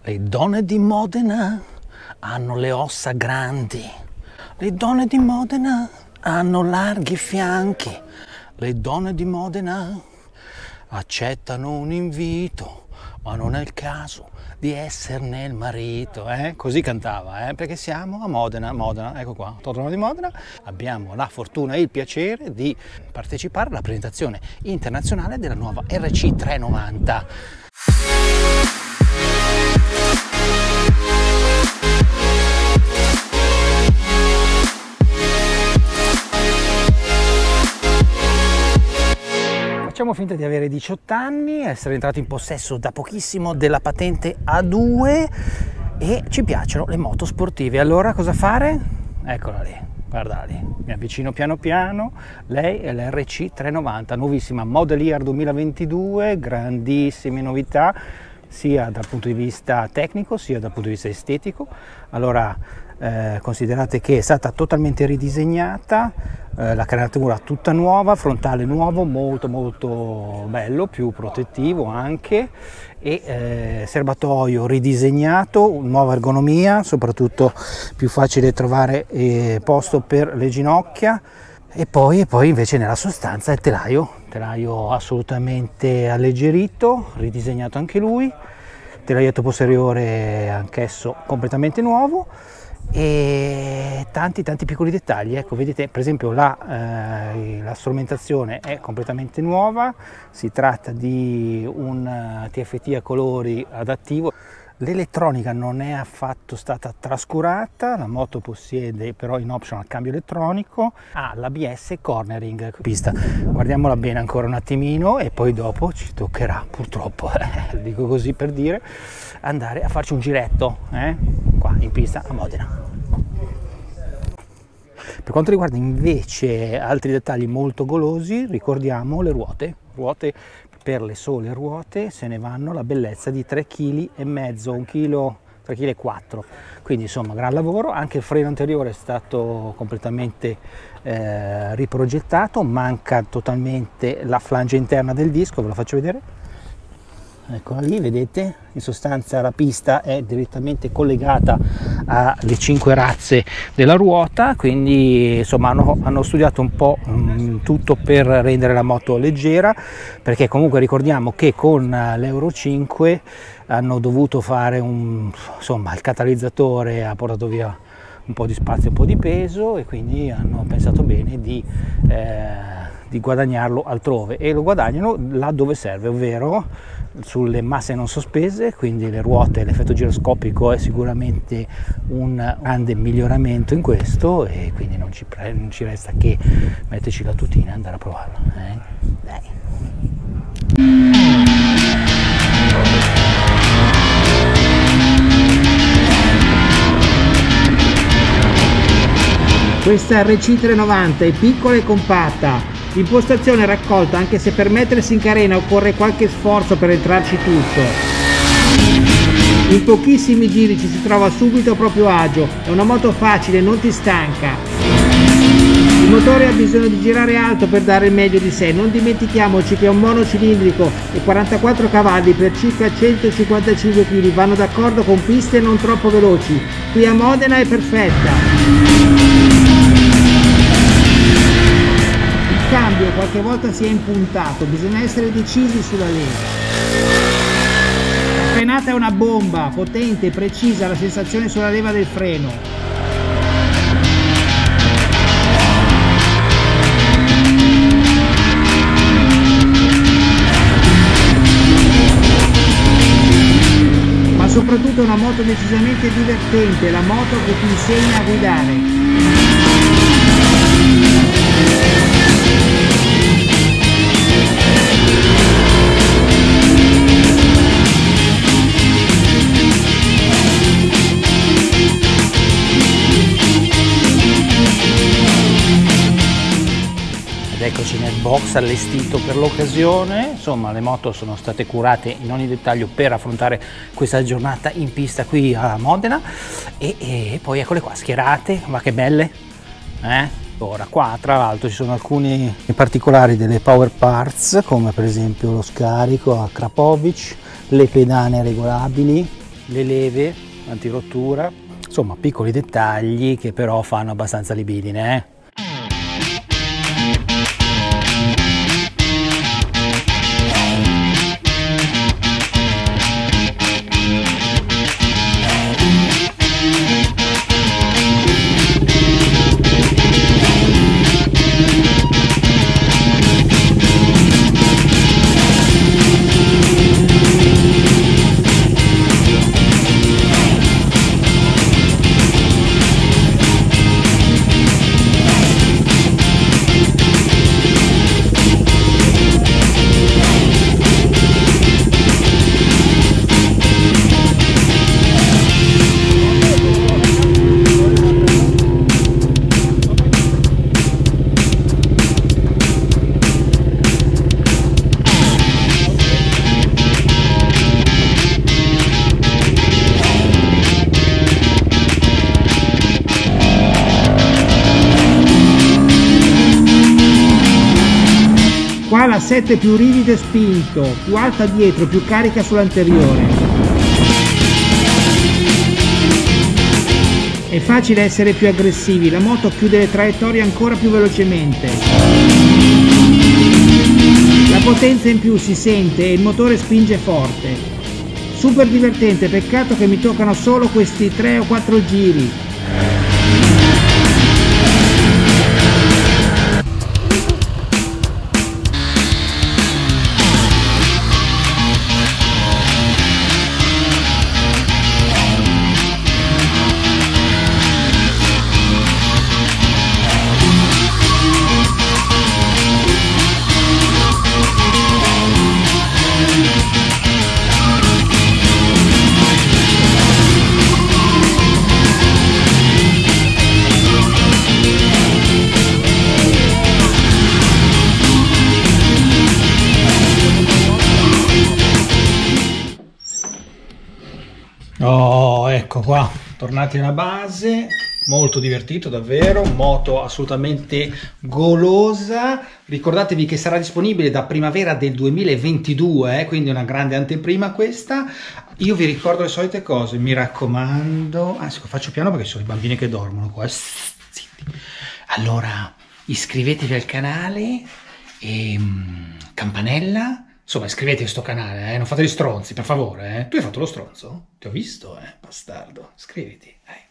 Le donne di Modena hanno le ossa grandi, le donne di Modena hanno larghi fianchi, le donne di Modena accettano un invito, ma non è il caso di esserne il marito, Così cantava, perché siamo a Modena, ecco qua, Autodromo di Modena, abbiamo la fortuna e il piacere di partecipare alla presentazione internazionale della nuova RC 390. Facciamo finta di avere 18 anni, essere entrato in possesso da pochissimo della patente A2 e ci piacciono le moto sportive. Allora cosa fare? Eccola lì, guarda lì, mi avvicino piano piano. Lei è l'RC 390, nuovissima Model Year 2022, grandissime novità sia dal punto di vista tecnico sia dal punto di vista estetico. Allora considerate che è stata totalmente ridisegnata, la caratura tutta nuova, frontale nuovo, molto bello, più protettivo anche, e serbatoio ridisegnato, nuova ergonomia, soprattutto più facile trovare posto per le ginocchia, e poi invece nella sostanza il telaio assolutamente alleggerito, ridisegnato anche lui, telaietto posteriore anch'esso completamente nuovo, e tanti piccoli dettagli. Ecco, vedete per esempio la strumentazione è completamente nuova, si tratta di un TFT a colori adattivo. L'elettronica non è affatto stata trascurata, la moto possiede però in optional cambio elettronico, ha l'ABS cornering pista. Guardiamola bene ancora un attimino e poi dopo ci toccherà, purtroppo, dico così per dire, andare a farci un giretto qua in pista a Modena. Per quanto riguarda invece altri dettagli molto golosi, ricordiamo le ruote per le sole ruote se ne vanno la bellezza di 3,5 kg, 3,4 kg, quindi insomma gran lavoro. Anche il freno anteriore è stato completamente riprogettato, manca totalmente la flange interna del disco, ve lo faccio vedere. Eccola lì, vedete, in sostanza la pista è direttamente collegata alle 5 razze della ruota, quindi insomma hanno studiato un po' tutto per rendere la moto leggera, perché comunque ricordiamo che con l'Euro 5 hanno dovuto fare il catalizzatore ha portato via un po' di spazio, un po' di peso, e quindi hanno pensato bene di guadagnarlo altrove, e lo guadagnano là dove serve, ovvero sulle masse non sospese, quindi le ruote, l'effetto giroscopico è sicuramente un grande miglioramento in questo, e quindi non ci resta che metterci la tutina e andare a provarlo. Dai. Questa RC 390 è piccola e compatta, l'impostazione è raccolta, anche se per mettersi in carena occorre qualche sforzo per entrarci tutto. In pochissimi giri ci si trova subito a proprio agio, è una moto facile, non ti stanca. Il motore ha bisogno di girare alto per dare il meglio di sé, non dimentichiamoci che è un monocilindrico e 44 cavalli per circa 155 kg vanno d'accordo con piste non troppo veloci, qui a Modena è perfetta. Il cambio qualche volta si è impuntato, bisogna essere decisi sulla leva. La frenata è una bomba, potente, precisa, la sensazione sulla leva del freno. Ma soprattutto è una moto decisamente divertente, la moto che ti insegna a guidare. Eccoci nel box allestito per l'occasione. Insomma, le moto sono state curate in ogni dettaglio per affrontare questa giornata in pista qui a Modena, e poi eccole qua schierate, ma che belle, Ora qua tra l'altro ci sono alcuni particolari delle power parts, come per esempio lo scarico a Krapovic, le pedane regolabili, le leve antirottura, insomma piccoli dettagli che però fanno abbastanza libidine, eh? Qua la 7 più rigido e spinto, più alta dietro, più carica sull'anteriore. È facile essere più aggressivi, la moto chiude le traiettorie ancora più velocemente. La potenza in più si sente e il motore spinge forte. Super divertente, peccato che mi toccano solo questi 3 o 4 giri. Oh, ecco qua, tornati alla base, molto divertito davvero, moto assolutamente golosa. Ricordatevi che sarà disponibile da primavera del 2022, quindi una grande anteprima questa. Io vi ricordo le solite cose, mi raccomando, anzi lo faccio piano perché ci sono i bambini che dormono qua. Zitti. Allora, iscrivetevi al canale e campanella. Insomma, iscrivetevi a sto canale, non fate gli stronzi, per favore, Tu hai fatto lo stronzo? Ti ho visto, bastardo. Iscriviti, dai.